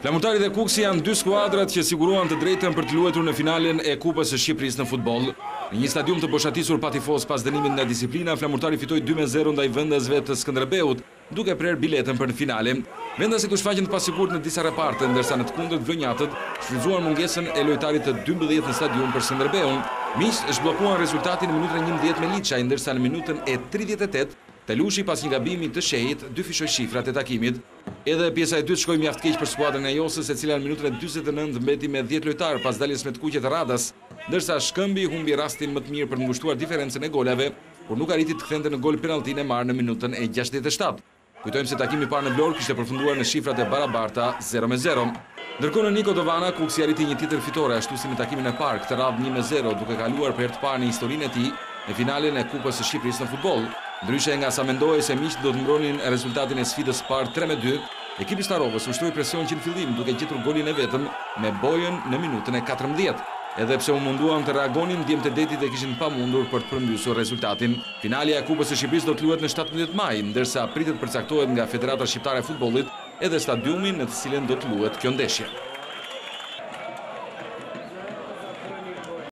Flamurtari dhe Kuksi janë dy skuadrat që siguruan të drejtën për të luajtur në finalen e Kupës së Shqipërisë në futboll. Në një stadium të boshatisur pa tifos pas dënimit nga disiplina, Flamurtari fitoi 2-0 ndaj vendasve të Skënderbeut, duke prerë biletën për në finale. Vendasit u shfaqën të pasigurt në disa reparte, ndërsa në të kundërt vlonjatët shfrytzuan mungesën e lojtarit të 12 në stadium për Skënderbeun. Miqt zhbllokuan rezultatin në minutën 11 me Liçaj, ndërsa në minutën e 38 Telushi pas një gabimi të shehit dyfishoi shifrat e takimit. Edhe pjesa e dytë shkoi mjaft keq për skuadrën e Josës, e cila në minutën e 49 mbeti me 10 lojtar pas daljes me të kuqe të radhas, ndërsa Shkëmbi humbi rastin më të mirë për të ngushtuar diferencën e golave, por nuk arriti të kthente në gol penalltin e marrë në minutën e 67. Kujtojmë se takimi i parë në Vlorë kishte përfunduar në shifrat e barabarta 0-0. Ndërkohë në Niko Dovana, Kuksi arriti një tjetër fitore ashtu si në takimin e parë, këtë radhë 1-0, duke kaluar për herë të parë në historinë e tij në finalen e Kupës së Shqipërisë në futboll. Ndryshe nga sa mendohej se miqtë do të mbronin rezultatin e sfidës parë 3-2, ekipi Starovës ushtoi presion që në fillim duke gjetur golin e vetëm me Bojën në minutën e 14. Edhe pse u munduan të reagonin, djemtë e detit e kishin pamundur për të përmbysur rezultatin. Finalja e Kupës së Shqipërisë do të luhet në 17 maj, ndërsa pritet përcaktohet nga Federata Shqiptare e Futbollit edhe stadiumi në të cilin do të luhet kjo ndeshje.